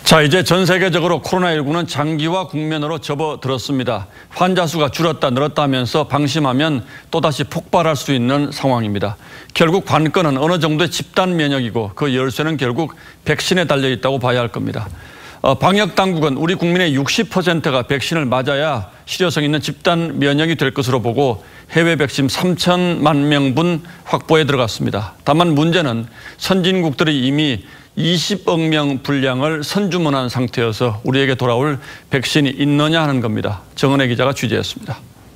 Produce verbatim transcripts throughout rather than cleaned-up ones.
자, 이제 전 세계적으로 코로나십구는 장기화 국면으로 접어들었습니다. 환자 수가 줄었다 늘었다 하면서 방심하면 또다시 폭발할 수 있는 상황입니다. 결국 관건은 어느 정도의 집단 면역이고 그 열쇠는 결국 백신에 달려 있다고 봐야 할 겁니다. 어, 방역 당국은 우리 국민의 육십 퍼센트가 백신을 맞아야 실효성 있는 집단 면역이 될 것으로 보고 해외 백신 삼천만 명분 확보에 들어갔습니다. 다만 문제는 선진국들이 이미 이십억 명 분량을 선주문한 상태여서 우리에게 돌아올 백신이 있느냐 하는 겁니다. 정은혜 기자가 취재했습니다.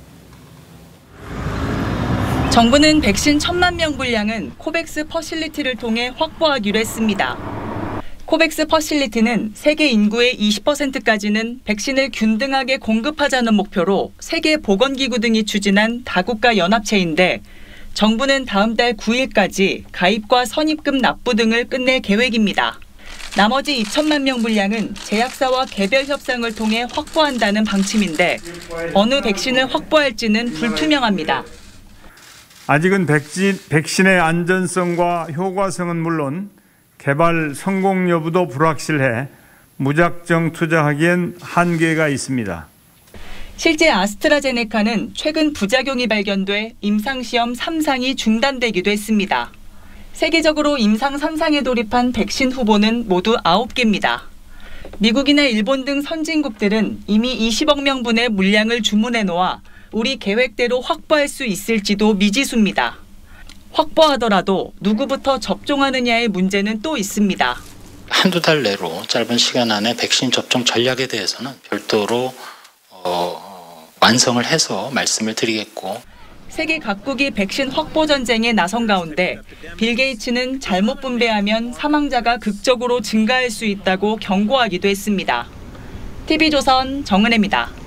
정부는 백신 천만 명 분량은 코백스 퍼실리티를 통해 확보하기로 했습니다. 코백스 퍼실리티는 세계 인구의 이십 퍼센트까지는 백신을 균등하게 공급하자는 목표로 세계보건기구 등이 추진한 다국가 연합체인데 정부는 다음 달 구 일까지 가입과 선입금 납부 등을 끝낼 계획입니다. 나머지 이천만 명 분량은 제약사와 개별 협상을 통해 확보한다는 방침인데 어느 백신을 확보할지는 불투명합니다. 아직은 백신, 백신의 안전성과 효과성은 물론 개발 성공 여부도 불확실해 무작정 투자하기엔 한계가 있습니다. 실제 아스트라제네카는 최근 부작용이 발견돼 임상시험 삼 상이 중단되기도 했습니다. 세계적으로 임상 삼 상에 돌입한 백신 후보는 모두 아홉 개입니다. 미국이나 일본 등 선진국들은 이미 이십억 명분의 물량을 주문해 놓아 우리 계획대로 확보할 수 있을지도 미지수입니다. 확보하더라도 누구부터 접종하느냐의 문제는 또 있습니다. 한두 달 내로 짧은 시간 안에 백신 접종 전략에 대해서는 별도로 어, 완성을 해서 말씀을 드리겠고. 세계 각국이 백신 확보 전쟁에 나선 가운데 빌 게이츠는 잘못 분배하면 사망자가 극적으로 증가할 수 있다고 경고하기도 했습니다. 티비조선 정은혜입니다.